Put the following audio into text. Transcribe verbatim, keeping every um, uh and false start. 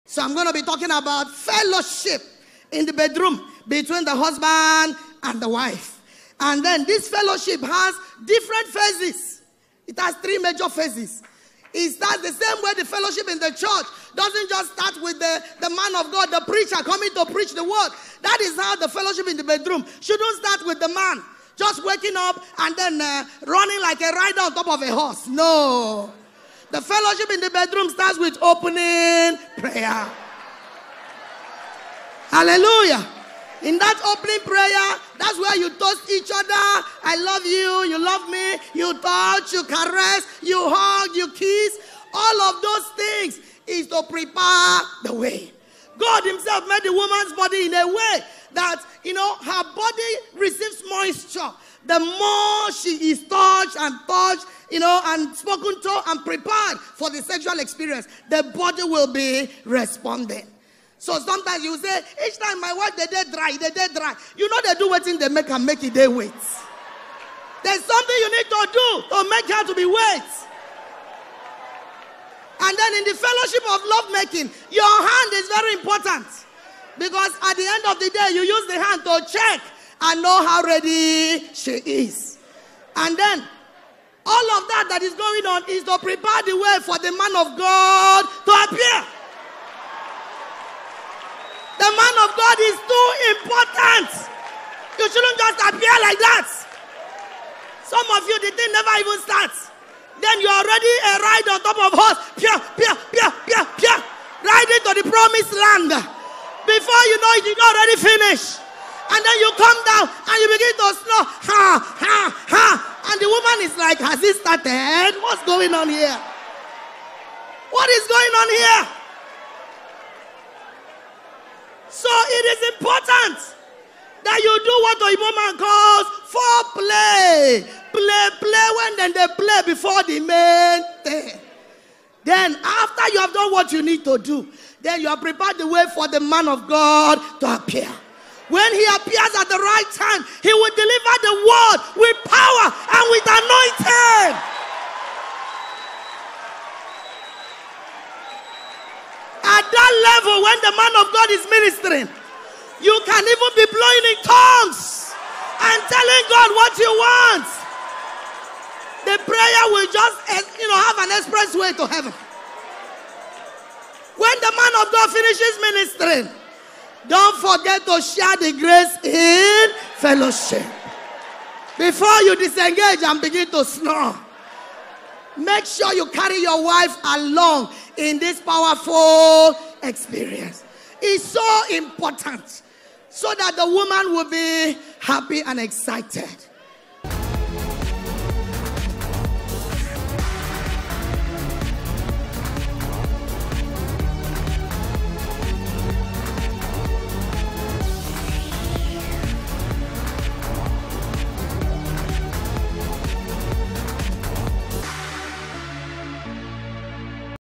So I'm going to be talking about fellowship in the bedroom between the husband and the wife. And then this fellowship has different phases. It has three major phases. It starts the same way the fellowship in the church doesn't just start with the, the man of God, the preacher coming to preach the word. That is how the fellowship in the bedroom shouldn't start with the man just waking up and then uh, running like a rider on top of a horse. No. The fellowship in the bedroom starts with opening prayer. Hallelujah. In that opening prayer, that's where you toast each other. I love you, you love me, you touch, you caress, you hug, you kiss. All of those things is to prepare the way. God himself made the woman's body in a way that, you know, her body receives moisture. The more she is touched and touched, you know, and spoken to and prepared for the sexual experience, the body will be responding. So sometimes you say, each time my wife, they dead dry, they dead dry. You know they do what they make her make it, they wait. There's something you need to do to make her to be wait. And then in the fellowship of lovemaking, your hand is very important. Because at the end of the day, you use the hand to check and know how ready she is. And then all of that that is going on is to prepare the way for the man of God to appear. The man of God is too important. You shouldn't just appear like that. Some of you, the thing never even starts. Then you're already a ride on top of horse. Pia, pia, pia, pia, pia. Riding to the promised land. Before you know it, you're already finished. And then you come down and you begin to snore. Ha, ha, ha. And the woman is like, has it started? What's going on here? What is going on here? So it is important that you do what the woman calls foreplay. Play, play when then they play before the main thing. Then after you have done what you need to do, then you have prepared the way for the man of God to appear. When he appears at the right time, he will deliver the word with power and with anointing. At that level, when the man of God is ministering, you can even be blowing in tongues and telling God what you want. The prayer will just, you know, have an expressway to heaven. When the man of God finishes ministering, don't forget to share the grace in fellowship. Before you disengage and begin to snore, make sure you carry your wife along in this powerful experience. It's so important so that the woman will be happy and excited.